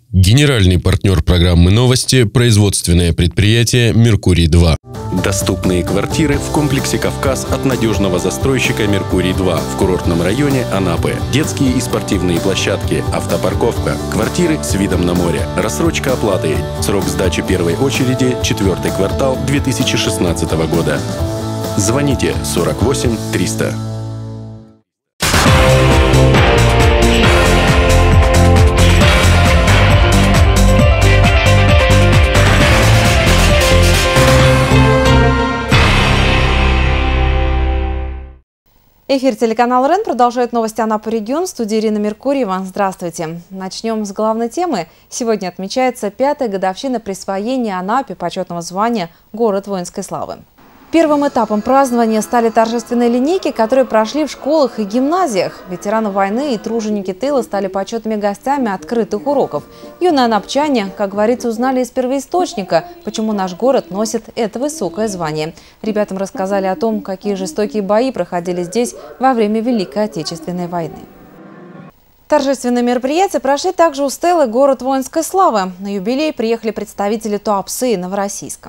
Генеральный партнер программы «Новости» – производственное предприятие «Меркурий-2». Доступные квартиры в комплексе «Кавказ» от надежного застройщика «Меркурий-2» в курортном районе Анапы. Детские и спортивные площадки, автопарковка, квартиры с видом на море, рассрочка оплаты. Срок сдачи первой очереди – 4-й квартал 2016 года. Звоните 48 300. Эфир телеканала РЕН продолжает новости Анапы регион. В студии Ирина Меркурьева. Здравствуйте. Начнем с главной темы. Сегодня отмечается 5-я годовщина присвоения Анапе почетного звания «Город воинской славы». Первым этапом празднования стали торжественные линейки, которые прошли в школах и гимназиях. Ветераны войны и труженики тыла стали почетными гостями открытых уроков. Юные анапчане, как говорится, узнали из первоисточника, почему наш город носит это высокое звание. Ребятам рассказали о том, какие жестокие бои проходили здесь во время Великой Отечественной войны. Торжественные мероприятия прошли также у стелы «Город воинской славы». На юбилей приехали представители Туапсе и Новороссийска.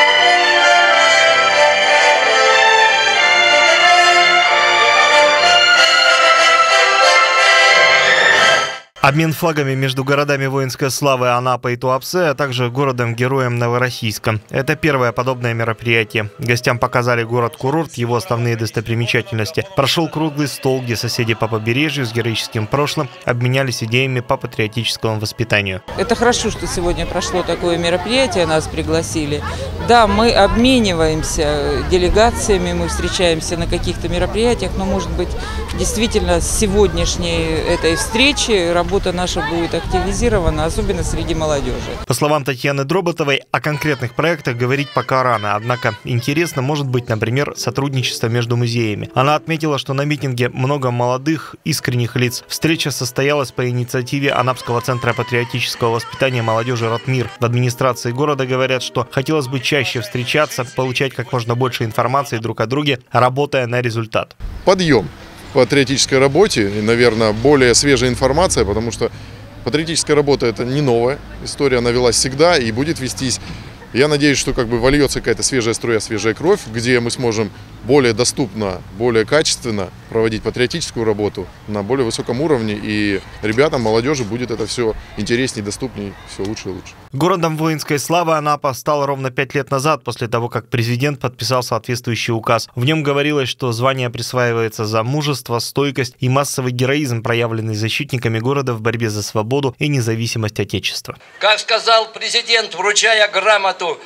Обмен флагами между городами воинской славы Анапа и Туапсе, а также городом-героем Новороссийска. Это первое подобное мероприятие. Гостям показали город-курорт, его основные достопримечательности. Прошел круглый стол, где соседи по побережью с героическим прошлым обменялись идеями по патриотическому воспитанию. Это хорошо, что сегодня прошло такое мероприятие, нас пригласили. Да, мы обмениваемся делегациями, мы встречаемся на каких-то мероприятиях, но, может быть, действительно с сегодняшней этой встречи работа наша будет активизирована, особенно среди молодежи. По словам Татьяны Дроботовой, о конкретных проектах говорить пока рано. Однако интересно может быть, например, сотрудничество между музеями. Она отметила, что на митинге много молодых, искренних лиц. Встреча состоялась по инициативе Анапского центра патриотического воспитания молодежи «Ратмир». В администрации города говорят, что хотелось бы чаще встречаться, получать как можно больше информации друг о друге, работая на результат. Подъем в патриотической работе и, наверное, более свежая информация, потому что патриотическая работа – это не новая история, она велась всегда и будет вестись. Я надеюсь, что вольется какая-то свежая струя, свежая кровь, где мы сможем более доступно, более качественно проводить патриотическую работу на более высоком уровне. И ребятам, молодежи будет это все интереснее, доступнее, все лучше и лучше. Городом воинской славы Анапа стал ровно 5 лет назад, после того, как президент подписал соответствующий указ. В нем говорилось, что звание присваивается за мужество, стойкость и массовый героизм, проявленный защитниками города в борьбе за свободу и независимость Отечества. Как сказал президент, вручая грамоту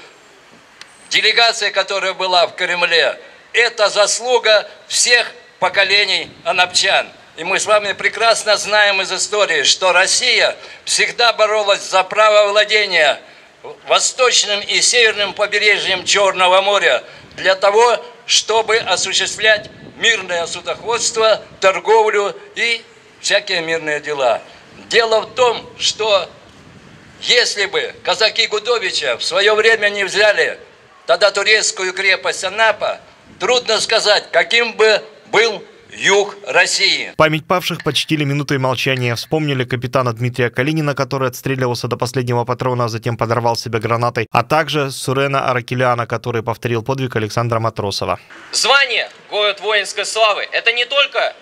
делегации, которая была в Кремле, это заслуга всех поколений анапчан. И мы с вами прекрасно знаем из истории, что Россия всегда боролась за право владения восточным и северным побережьем Черного моря для того, чтобы осуществлять мирное судоходство, торговлю и всякие мирные дела. Дело в том, что если бы казаки Гудовича в свое время не взяли тогда турецкую крепость Анапа, трудно сказать, каким бы был юг России. Память павших почтили минутой молчания. Вспомнили капитана Дмитрия Калинина, который отстреливался до последнего патрона, а затем подорвал себя гранатой, а также Сурена Аракеляна, который повторил подвиг Александра Матросова. Звание «Город воинской славы» – это не только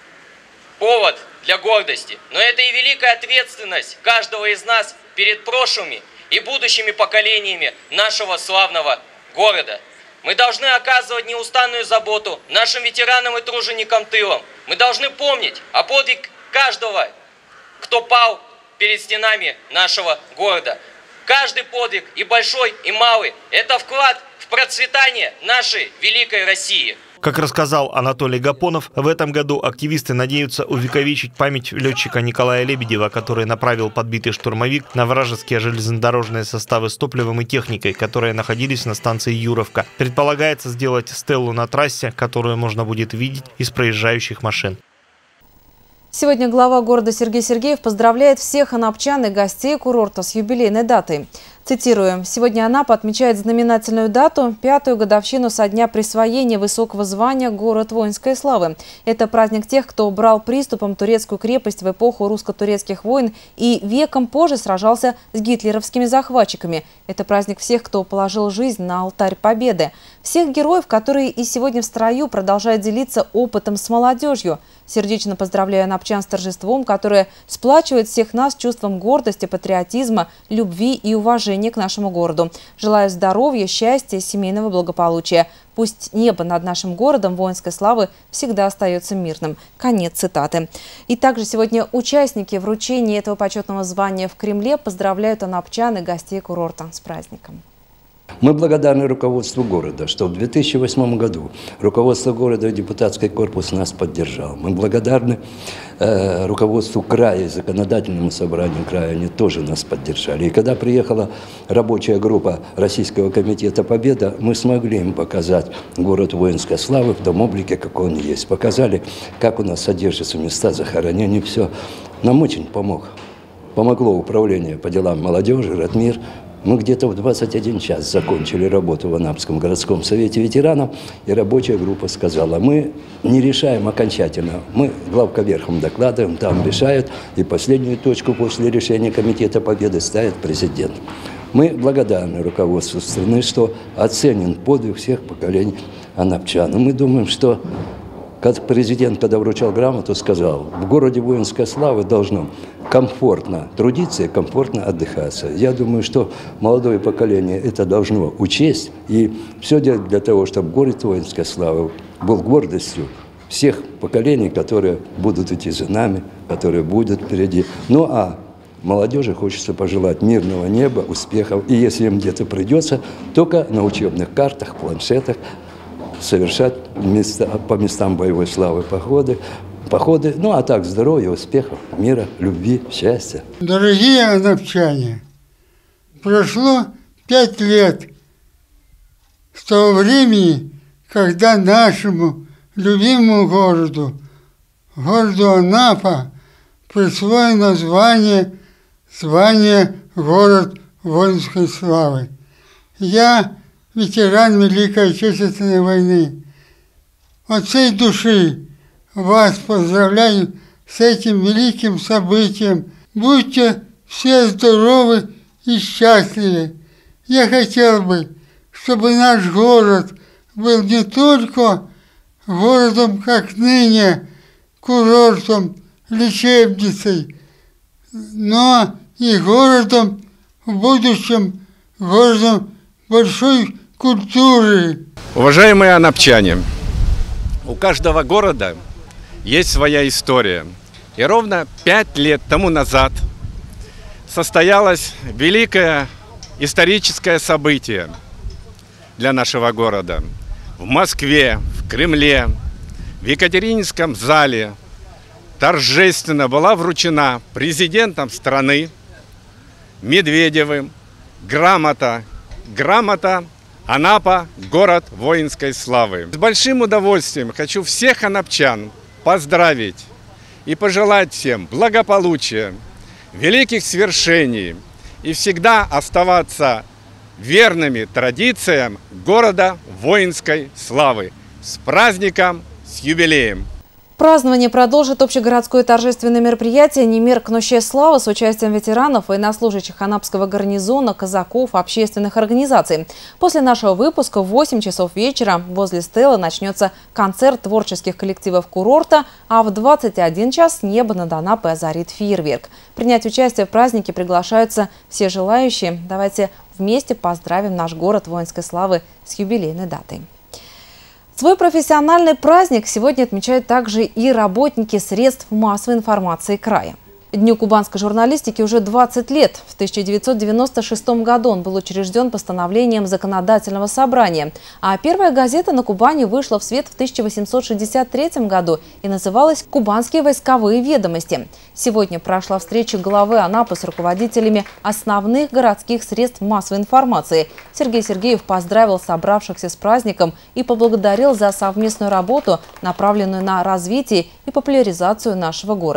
повод для гордости, но это и великая ответственность каждого из нас перед прошлыми и будущими поколениями нашего славного города. Мы должны оказывать неустанную заботу нашим ветеранам и труженикам тыла. Мы должны помнить о подвиге каждого, кто пал перед стенами нашего города. Каждый подвиг, и большой, и малый, это вклад в процветание нашей великой России. Как рассказал Анатолий Гапонов, в этом году активисты надеются увековечить память летчика Николая Лебедева, который направил подбитый штурмовик на вражеские железнодорожные составы с топливом и техникой, которые находились на станции Юровка. Предполагается сделать стелу на трассе, которую можно будет видеть из проезжающих машин. Сегодня глава города Сергей Сергеев поздравляет всех анапчан и гостей курорта с юбилейной датой. Цитируем. «Сегодня Анапа отмечает знаменательную дату – 5-ю годовщину со дня присвоения высокого звания «Город воинской славы». Это праздник тех, кто брал приступом турецкую крепость в эпоху русско-турецких войн и веком позже сражался с гитлеровскими захватчиками. Это праздник всех, кто положил жизнь на алтарь победы. Всех героев, которые и сегодня в строю продолжают делиться опытом с молодежью. Сердечно поздравляю анапчан с торжеством, которое сплачивает всех нас чувством гордости, патриотизма, любви и уважения к нашему городу. Желаю здоровья, счастья, семейного благополучия. Пусть небо над нашим городом воинской славы всегда остается мирным». Конец цитаты. И также сегодня участники вручения этого почетного звания в Кремле поздравляют анапчан и гостей курорта с праздником. Мы благодарны руководству города, что в 2008 году руководство города и депутатский корпус нас поддержал. Мы благодарны руководству края и законодательному собранию края, они тоже нас поддержали. И когда приехала рабочая группа Российского комитета «Победа», мы смогли им показать город воинской славы в том облике, какой он есть. Показали, как у нас содержатся места захоронений, все. Нам очень помогло управление по делам молодежи, Ратмир. Мы где-то в 21 час закончили работу в Анапском городском совете ветеранов, и рабочая группа сказала: мы не решаем окончательно, мы главковерхом докладываем, там решают, и последнюю точку после решения Комитета Победы ставит президент. Мы благодарны руководству страны, что оценен подвиг всех поколений анапчан. Мы думаем, что президент, когда вручал грамоту, сказал: в городе воинской славы должно комфортно трудиться и комфортно отдыхаться. Я думаю, что молодое поколение это должно учесть и все делать для того, чтобы город воинской славы был гордостью всех поколений, которые будут идти за нами, которые будут впереди. Ну а молодежи хочется пожелать мирного неба, успехов. И если им где-то придется, только на учебных картах, планшетах совершать по местам боевой славы походы, ну а так здоровья, успехов, мира, любви, счастья. Дорогие анапчане, прошло 5 лет с того времени, когда нашему любимому городу Анапа, присвоено звание «Город воинской славы». Я ветеран Великой Отечественной войны. От всей души вас поздравляю с этим великим событием. Будьте все здоровы и счастливы. Я хотел бы, чтобы наш город был не только городом, как ныне, курортом, лечебницей, но и городом в будущем, городом большой культуры. Уважаемые анапчане, у каждого города есть своя история. И ровно 5 лет тому назад состоялось великое историческое событие для нашего города. В Москве, в Кремле, в Екатерининском зале торжественно была вручена президентом страны Медведевым грамота «Анапа. Город воинской славы». С большим удовольствием хочу всех анапчан поздравить и пожелать всем благополучия, великих свершений и всегда оставаться верными традициям города воинской славы. С праздником, с юбилеем! Празднование продолжит общегородское торжественное мероприятие «Немир Кнущая слава» с участием ветеранов, военнослужащих Анапского гарнизона, казаков, общественных организаций. После нашего выпуска в 8 часов вечера возле стелы начнется концерт творческих коллективов курорта, а в 21 час небо над Анапой озарит фейерверк. Принять участие в празднике приглашаются все желающие. Давайте вместе поздравим наш город воинской славы с юбилейной датой. Свой профессиональный праздник сегодня отмечают также и работники средств массовой информации края. Дню кубанской журналистики уже 20 лет. В 1996 году он был учрежден постановлением законодательного собрания. А первая газета на Кубани вышла в свет в 1863 году и называлась «Кубанские войсковые ведомости». Сегодня прошла встреча главы Анапы с руководителями основных городских средств массовой информации. Сергей Сергеев поздравил собравшихся с праздником и поблагодарил за совместную работу, направленную на развитие и популяризацию нашего города.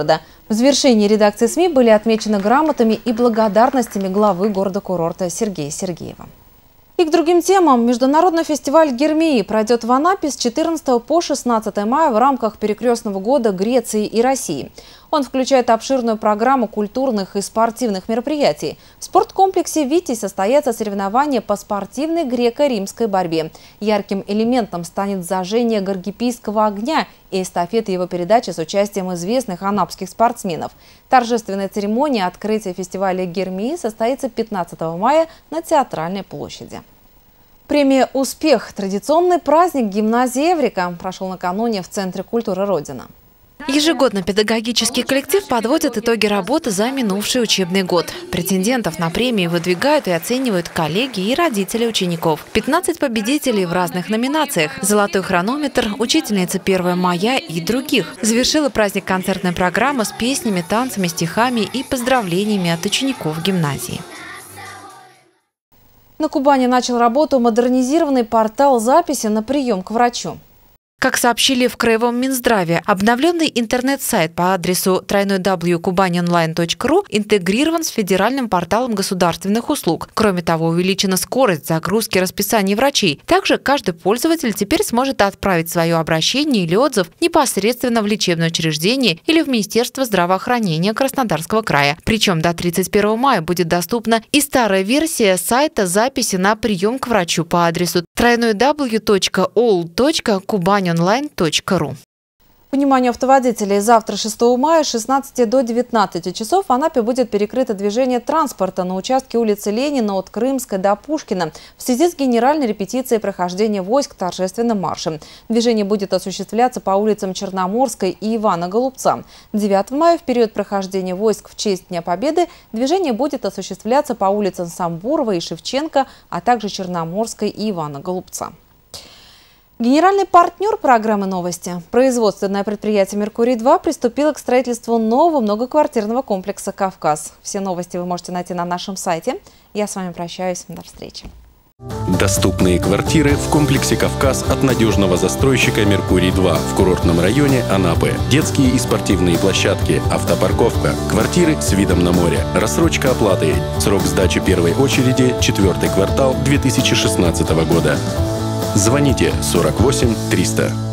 В завершении редакции СМИ были отмечены грамотами и благодарностями главы города-курорта Сергея Сергеева. И к другим темам. Международный фестиваль Гермии пройдет в Анапе с 14 по 16 мая в рамках перекрестного года Греции и России. Он включает обширную программу культурных и спортивных мероприятий. В спорткомплексе «Витязь» состоятся соревнования по спортивной греко-римской борьбе. Ярким элементом станет зажжение Гаргипийского огня и эстафета его передачи с участием известных анапских спортсменов. Торжественная церемония открытия фестиваля Гермии состоится 15 мая на Театральной площади. Премия «Успех» – традиционный праздник гимназии «Эврика» прошел накануне в Центре культуры «Родина». Ежегодно педагогический коллектив подводит итоги работы за минувший учебный год. Претендентов на премии выдвигают и оценивают коллеги и родители учеников. 15 победителей в разных номинациях. «Золотой хронометр», «Учительница 1 мая» и других. Завершила праздник концертная программа с песнями, танцами, стихами и поздравлениями от учеников гимназии. На Кубани начал работу модернизированный портал записи на прием к врачу. Как сообщили в Краевом Минздраве, обновленный интернет-сайт по адресу www.kubanionline.ru интегрирован с федеральным порталом государственных услуг. Кроме того, увеличена скорость загрузки расписаний врачей. Также каждый пользователь теперь сможет отправить свое обращение или отзыв непосредственно в лечебное учреждение или в Министерство здравоохранения Краснодарского края. Причем до 31 мая будет доступна и старая версия сайта записи на прием к врачу по адресу www.all.kubanionline.ru. Вниманию автоводителей, завтра 6 мая с 16 до 19 часов в Анапе будет перекрыто движение транспорта на участке улицы Ленина от Крымской до Пушкина в связи с генеральной репетицией прохождения войск торжественным маршем. Движение будет осуществляться по улицам Черноморской и Ивана Голубца. 9 мая в период прохождения войск в честь Дня Победы движение будет осуществляться по улицам Самбурова и Шевченко, а также Черноморской и Ивана Голубца. Генеральный партнер программы «Новости», производственное предприятие «Меркурий-2» приступило к строительству нового многоквартирного комплекса «Кавказ». Все новости вы можете найти на нашем сайте. Я с вами прощаюсь. До встречи. Доступные квартиры в комплексе «Кавказ» от надежного застройщика «Меркурий-2» в курортном районе Анапы. Детские и спортивные площадки, автопарковка, квартиры с видом на море, рассрочка оплаты. Срок сдачи первой очереди – 4-й квартал 2016 года. Звоните 48 300.